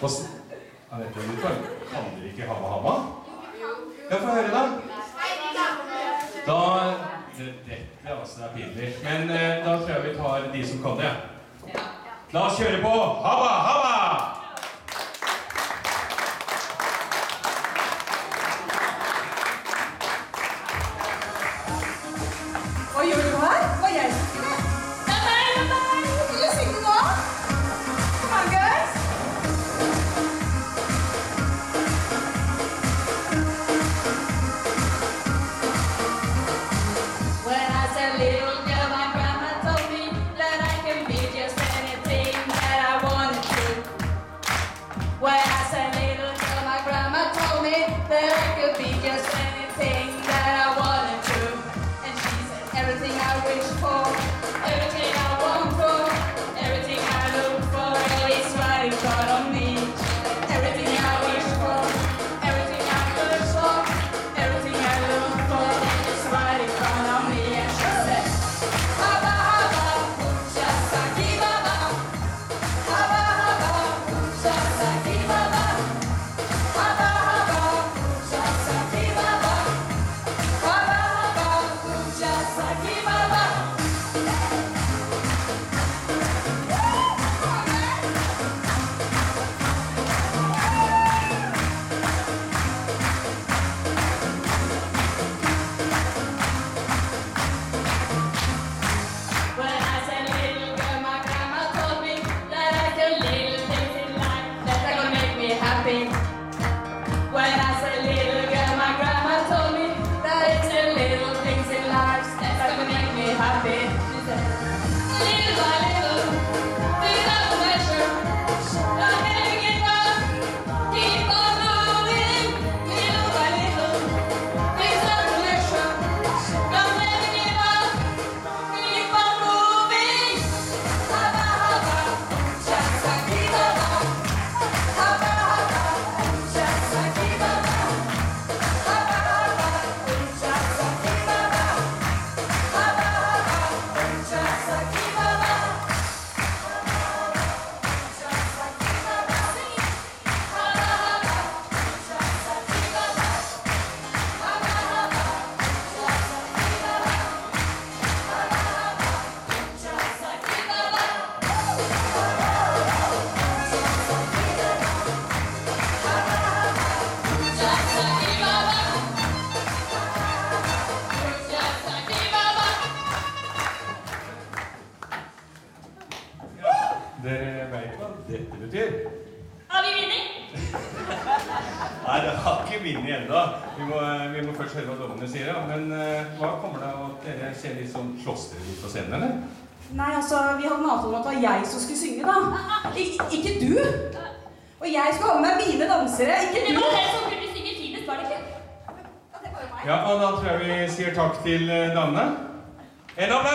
Anette og Luther, kan dere ikke Habba Habba? Ja, få høre da. Dette altså er pinlig. Men da tror jeg vi tar de som kan det. La oss kjøre på Habba Habba! Hva gjør du her? Hva jeg synger det? Det er meg! Vil du synge nå? Come on, girls! When I was a little girl, my grandma told me that I can be just anything that I wanted to. When I was a little girl, my grandma told me that I could be just anything that I wanted to. And she said everything I wish for, everything I want for, everything I look for is right in front of me. Everything I wish for, everything I search for, everything I look for is right in front of me. And she said, Habba Habba, pucha saki baba. Habba Habba, pucha saki baba. Habba Habba, pucha saki baba. Habba Habba, pucha saki baba. When I was a little girl, my grandma told me that I could little things in life that are gonna make me happy. When I was a little girl, my grandma told me that it's the little things in life that's gonna make me happy. She said, little by little, without measure, don't ever give up, keep on moving. Little by little, without measure, don't ever give up. Keep on moving. Habba Habba, pucha saki baba. Habba Habba, pucha saki baba. Habba Habba, pucha saki baba. Habba Habba, pucha saki baba. Pucha saki baba. Habba Habba, pucha saki baba. Habba Habba, pucha saki baba. Dere vet hva dette betyr? Har vi vunnet? Nei, det har ikke vunnet enda. Vi må først høre hva dommerne sier, ja. Men hva kommer det av at dere ser litt sånn slåssere litt på scenen, eller? Nei, altså, vi hadde en avtale om at det var jeg som skulle synge, da. Ikke du! Og jeg skulle ha med meg mine dansere, ikke Det du! var det som kunne synge finest, var det ikke? Ja, det var jo meg. Ja, og da tror jeg vi sier takk til damene. En applaus!